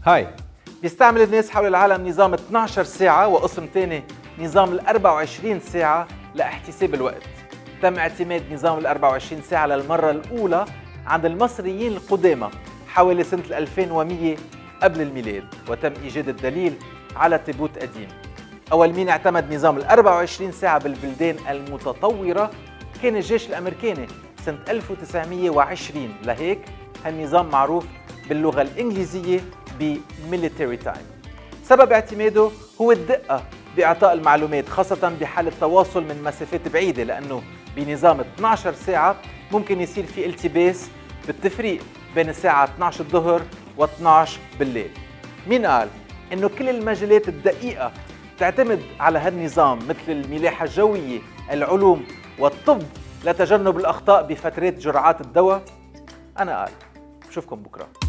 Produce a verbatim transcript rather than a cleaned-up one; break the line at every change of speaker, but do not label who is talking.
هاي بيستعمل الناس حول العالم نظام اثني عشر ساعة وقسم ثاني نظام ال أربعة وعشرين ساعة لاحتساب الوقت. تم اعتماد نظام ال أربعة وعشرين ساعة للمرة الأولى عند المصريين القدامى حوالي سنة ألفين ومئة قبل الميلاد، وتم إيجاد الدليل على تابوت قديم. أول مين اعتمد نظام ال أربعة وعشرين ساعة بالبلدان المتطورة كان الجيش الأمريكاني سنة ألف وتسعمئة وعشرين، لهيك هالنظام معروف باللغة الإنجليزية بميليتري تايم. سبب اعتماده هو الدقة بإعطاء المعلومات، خاصة بحال التواصل من مسافات بعيدة، لأنه بنظام اثني عشر ساعة ممكن يصير في التباس بالتفريق بين الساعة اثني عشر الظهر و اثني عشر بالليل. مين قال إنه كل المجالات الدقيقة تعتمد على هالنظام مثل الملاحة الجوية، العلوم والطب لتجنب الأخطاء بفترات جرعات الدواء؟ أنا قال. بشوفكم بكرة.